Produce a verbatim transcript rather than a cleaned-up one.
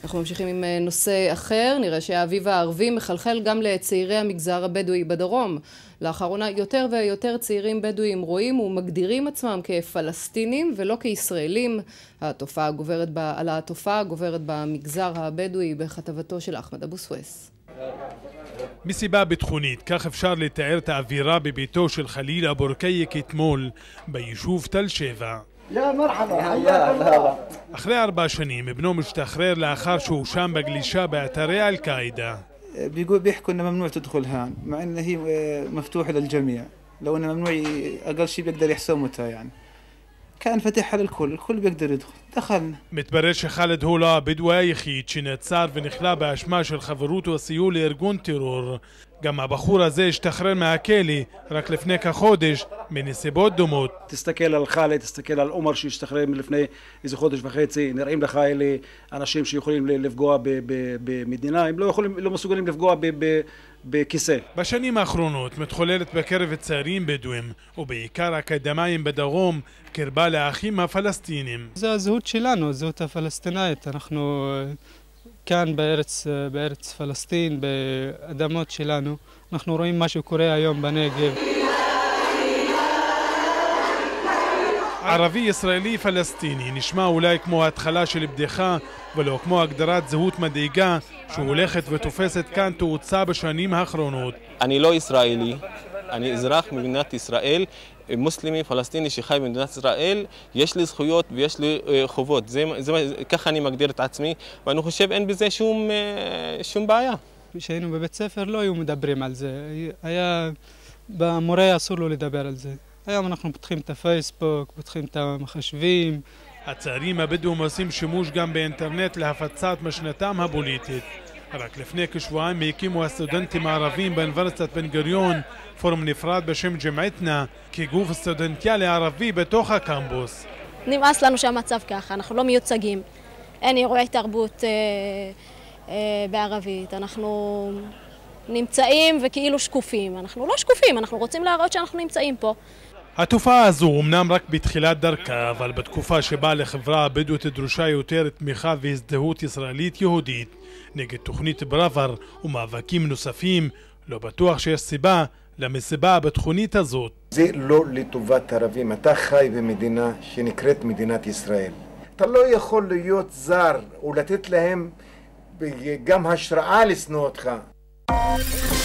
אנחנו ממשיכים עם נושא אחר. נראה שהאביב הערבי מחלחל גם לצעירי המגזר הבדואי בדרום. לאחרונה יותר ויותר צעירים בדואים רואים ומגדירים עצמם כפלסטינים ולא כישראלים. התופעה גוברת ב... על התופעה גוברת במגזר הבדואי בכתבתו של אחמד אבו סוויס. מסיבה ביטחונית, כך אפשר לתאר את האווירה בביתו של חליל אבו רקייק אתמול ביישוב תל שבע. يا مرحبا حياك. אחרי ארבע שנים בנו משתחרר לאחר שהואשם בגלישה באתרי אל-קאעידה. بيقول بيحكوا انه ممنوع تدخل هان مع انه هي مفتوحه للجميع لو انه ممنوع اقل شيء بيقدر يحسب متى يعني كان فتحها للكل الكل بيقدر يدخل دخلنا. מתברר שחאלד הוא לא הבדואי היחיד שנעצר ונכלא באשמה של חברות וסיוע לארגון טרור. גם הבחור הזה השתחרר מהכלא רק לפני כחודש בנסיבות דומות. תסתכל על חאלד, תסתכל על עומר שהשתחרר מלפני איזה חודש וחצי, נראים לך אלה אנשים שיכולים לפגוע במדינה, הם לא יכולים, לא מסוגלים לפגוע בכיסא. בשנים האחרונות מתחוללת בקרב צעירים בדואים ובעיקר אקדמאים בדרום קרבה לאחים הפלסטינים. זו הזהות שלנו, הזהות הפלסטינאית. אנחנו כאן בארץ, בארץ פלסטין, באדמות שלנו. אנחנו רואים מה שקורה היום בנגב. ערבי ישראלי פלסטיני נשמע אולי כמו ההתחלה של בדיחה ולא כמו הגדרת זהות מדאיגה שהולכת ותופסת כאן תאוצה בשנים האחרונות. אני לא ישראלי, אני אזרח במדינת ישראל, מוסלמי פלסטיני שחי במדינת ישראל, יש לי זכויות ויש לי חובות. זה, זה, ככה אני מגדיר את עצמי, ואני חושב אין בזה שום, שום בעיה. כשהיינו בבית ספר לא היו מדברים על זה, היה, במורה אסור לו לדבר על זה. היום אנחנו פותחים את הפייסבוק, פותחים את המחשבים. הצעירים הבדואים עושים שימוש גם באינטרנט להפצת משנתם הפוליטית. רק לפני כשבועיים הקימו הסטודנטים הערבים באוניברסיטת בן גוריון פורום נפרד בשם ג'מעתנה כגוף סטודנטיאלי ערבי בתוך הקמפוס. נמאס לנו שהמצב ככה, אנחנו לא מיוצגים. אין אירועי תרבות אה, אה, בערבית, אנחנו נמצאים וכאילו שקופים. אנחנו לא שקופים, אנחנו רוצים להראות שאנחנו נמצאים פה. התופעה הזו אמנם רק בתחילת דרכה, אבל בתקופה שבה לחברה הבדואית דרושה יותר תמיכה והזדהות ישראלית יהודית נגד תוכנית פראוור ומאבקים נוספים, לא בטוח שיש סיבה למסיבה הביטחונית הזאת. זה לא לטובת ערבים. אתה חי במדינה שנקראת מדינת ישראל. אתה לא יכול להיות זר ולתת להם גם השראה לשנוא אותך.